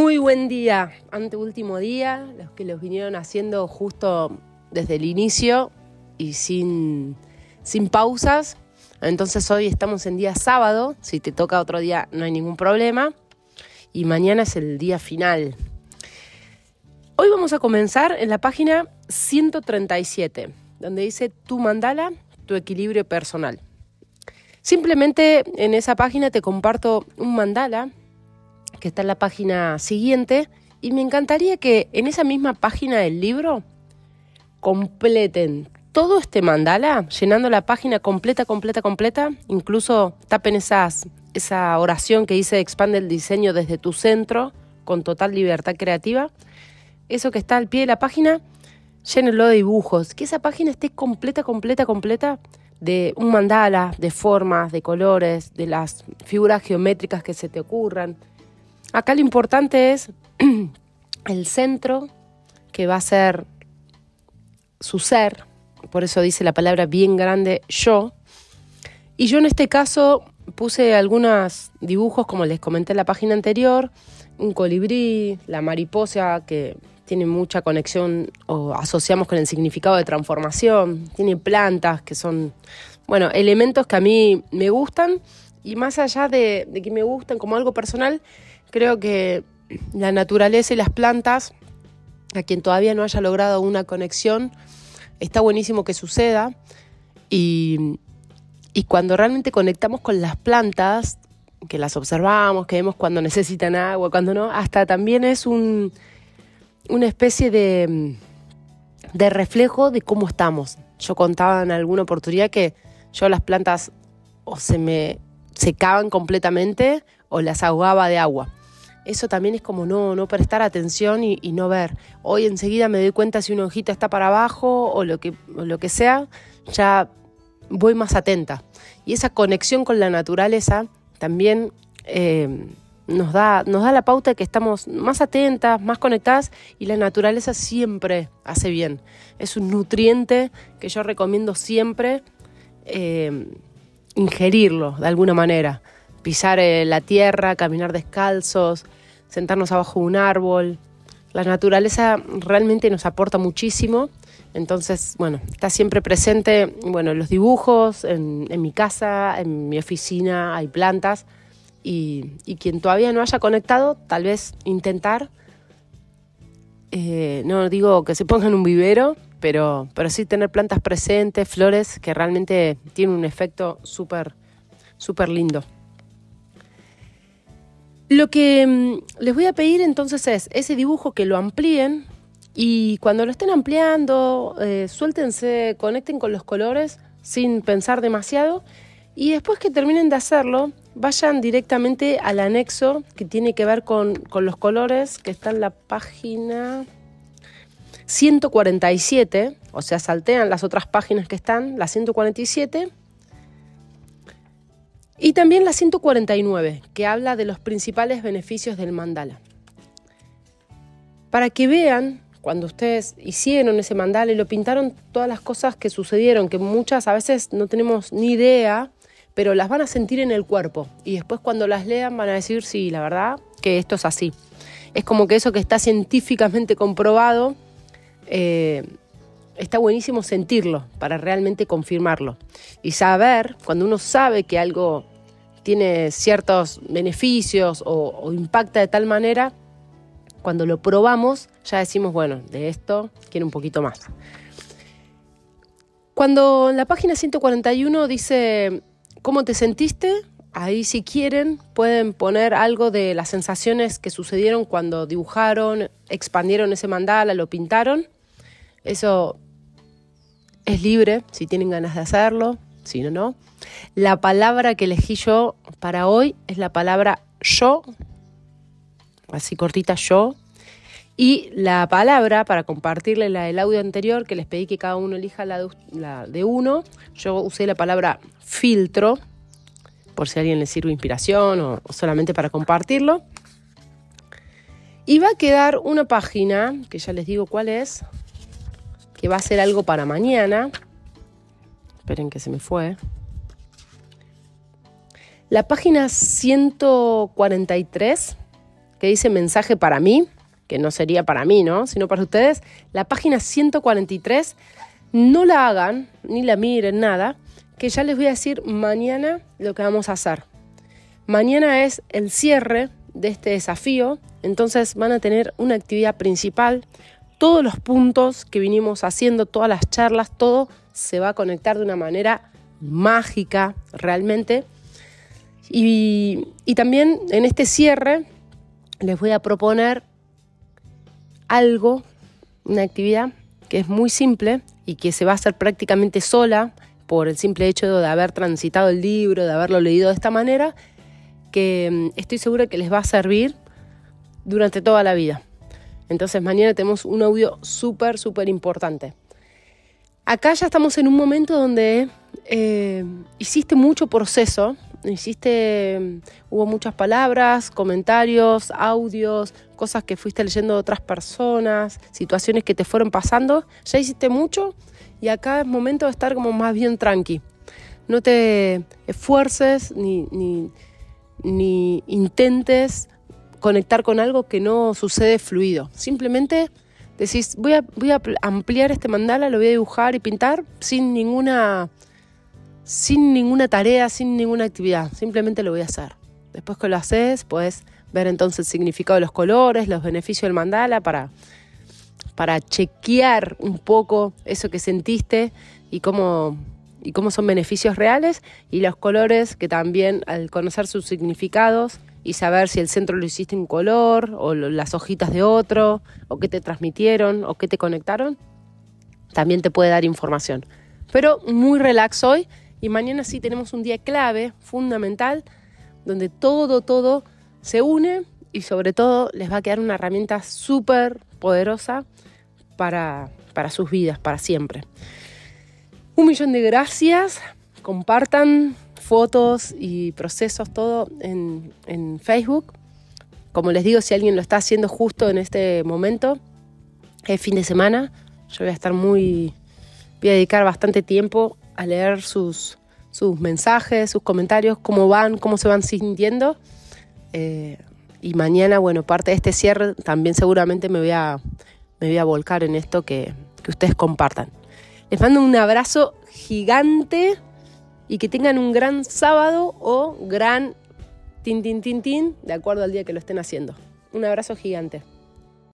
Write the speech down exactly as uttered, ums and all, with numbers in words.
Muy buen día, anteúltimo día, los que los vinieron haciendo justo desde el inicio y sin, sin pausas. Entonces hoy estamos en día sábado, si te toca otro día no hay ningún problema. Y mañana es el día final. Hoy vamos a comenzar en la página ciento treinta y siete, donde dice tu mandala, tu equilibrio personal. Simplemente en esa página te comparto un mandala que está en la página siguiente y me encantaría que en esa misma página del libro completen todo este mandala, llenando la página completa, completa, completa, incluso tapen esas, esa oración que dice expande el diseño desde tu centro con total libertad creativa. Eso que está al pie de la página, llénenlo de dibujos, que esa página esté completa, completa, completa de un mandala, de formas, de colores, de las figuras geométricas que se te ocurran. Acá lo importante es el centro, que va a ser su ser, por eso dice la palabra bien grande, yo. Y yo en este caso puse algunos dibujos, como les comenté en la página anterior, un colibrí, la mariposa, que tiene mucha conexión o asociamos con el significado de transformación, tiene plantas que son, bueno, elementos que a mí me gustan y más allá de, de que me gustan como algo personal, creo que la naturaleza y las plantas, a quien todavía no haya logrado una conexión, está buenísimo que suceda. Y, y cuando realmente conectamos con las plantas, que las observamos, que vemos cuando necesitan agua, cuando no, hasta también es un, una especie de, de reflejo de cómo estamos. Yo contaba en alguna oportunidad que yo las plantas o se me secaban completamente o las ahogaba de agua. Eso también es como no, no prestar atención y, y no ver. Hoy enseguida me doy cuenta si una hojita está para abajo o lo que, o lo que sea, ya voy más atenta. Y esa conexión con la naturaleza también eh, nos da, nos da la pauta de que estamos más atentas, más conectadas y la naturaleza siempre hace bien. Es un nutriente que yo recomiendo siempre eh, ingerirlo de alguna manera. Pisar eh, la tierra, caminar descalzos, sentarnos abajo de un árbol. La naturaleza realmente nos aporta muchísimo. Entonces, bueno, está siempre presente, bueno, en los dibujos, en, en mi casa, en mi oficina hay plantas. Y, y quien todavía no haya conectado, tal vez intentar, eh, no digo que se pongan un vivero, pero, pero sí tener plantas presentes, flores que realmente tienen un efecto súper, súper lindo. Lo que mmm, les voy a pedir entonces es ese dibujo que lo amplíen y cuando lo estén ampliando, eh, suéltense, conecten con los colores sin pensar demasiado y después que terminen de hacerlo, vayan directamente al anexo que tiene que ver con, con los colores, que está en la página ciento cuarenta y siete, o sea, saltean las otras páginas que están, la ciento cuarenta y siete. Y también la ciento cuarenta y nueve, que habla de los principales beneficios del mandala. Para que vean, cuando ustedes hicieron ese mandala y lo pintaron, todas las cosas que sucedieron, que muchas a veces no tenemos ni idea, pero las van a sentir en el cuerpo. Y después cuando las lean van a decir, sí, la verdad que esto es así. Es como que eso que está científicamente comprobado, eh, está buenísimo sentirlo para realmente confirmarlo. Y saber, cuando uno sabe que algo tiene ciertos beneficios o, o impacta de tal manera, cuando lo probamos ya decimos, bueno, de esto quiero un poquito más. Cuando en la página ciento cuarenta y uno dice ¿cómo te sentiste? Ahí si quieren pueden poner algo de las sensaciones que sucedieron cuando dibujaron, expandieron ese mandala, lo pintaron. Eso es libre, si tienen ganas de hacerlo, si no, no. La palabra que elegí yo para hoy es la palabra yo, así cortita, yo. Y la palabra, para compartirle la del audio anterior, que les pedí que cada uno elija la de, la de uno, yo usé la palabra filtro, por si a alguien le sirve inspiración o, o solamente para compartirlo. Y va a quedar una página, que ya les digo cuál es, que va a ser algo para mañana. Esperen que se me fue. La página ciento cuarenta y tres que dice mensaje para mí, que no sería para mí, ¿no? Sino para ustedes, la página ciento cuarenta y tres, no la hagan, ni la miren, nada, que ya les voy a decir mañana lo que vamos a hacer. Mañana es el cierre de este desafío, entonces van a tener una actividad principal. Todos los puntos que vinimos haciendo, todas las charlas, todo se va a conectar de una manera mágica realmente. Y, y también en este cierre les voy a proponer algo, una actividad que es muy simple y que se va a hacer prácticamente sola por el simple hecho de haber transitado el libro, de haberlo leído de esta manera, que estoy segura que les va a servir durante toda la vida. Entonces mañana tenemos un audio súper, súper importante. Acá ya estamos en un momento donde eh, hiciste mucho proceso, hiciste, hubo muchas palabras, comentarios, audios, cosas que fuiste leyendo de otras personas, situaciones que te fueron pasando, ya hiciste mucho y acá es momento de estar como más bien tranqui. No te esfuerces ni, ni, ni intentes conectar con algo que no sucede fluido. Simplemente decís, voy a, voy a ampliar este mandala, lo voy a dibujar y pintar sin ninguna... sin ninguna tarea, sin ninguna actividad, simplemente lo voy a hacer. Después que lo haces, puedes ver entonces el significado de los colores, los beneficios del mandala para, para chequear un poco eso que sentiste y cómo, y cómo son beneficios reales, y los colores que también al conocer sus significados y saber si el centro lo hiciste en color o las hojitas de otro, o qué te transmitieron o qué te conectaron, también te puede dar información. Pero muy relax hoy. Y mañana sí tenemos un día clave, fundamental, donde todo, todo se une y sobre todo les va a quedar una herramienta súper poderosa para, para sus vidas, para siempre. Un millón de gracias. Compartan fotos y procesos, todo en, en Facebook. Como les digo, si alguien lo está haciendo justo en este momento, es fin de semana, yo voy a estar muy... voy a dedicar bastante tiempo a leer sus, sus mensajes, sus comentarios, cómo van, cómo se van sintiendo. Eh, y mañana, bueno, parte de este cierre también seguramente me voy a, me voy a volcar en esto que, que ustedes compartan. Les mando un abrazo gigante y que tengan un gran sábado o gran tin, tin, tin, tin, de acuerdo al día que lo estén haciendo. Un abrazo gigante.